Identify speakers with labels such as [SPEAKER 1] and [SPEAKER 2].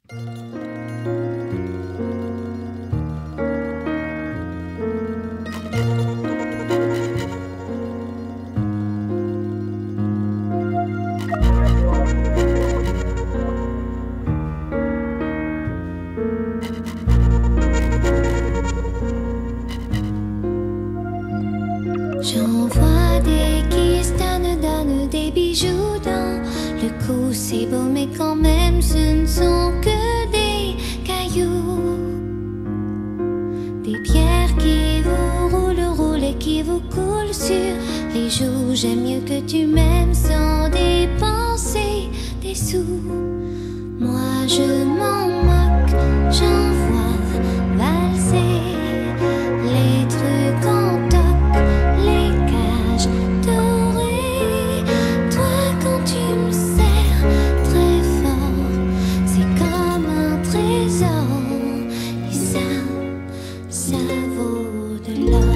[SPEAKER 1] J'envoie des kisses, donne des bijoux dans le cou. C'est beau mais quand même ce ne sont que des cailloux. Des pierres qui vous roulent et qui vous coulent sur les joues. J'aime mieux que tu m'aimes sans dépenser des sous. Moi je m'en moque, j'envoie valser les trucs en toc, les cages dorées. Toi quand tu me serres très fort, c'est comme un trésor. Et ça vaut de l'or.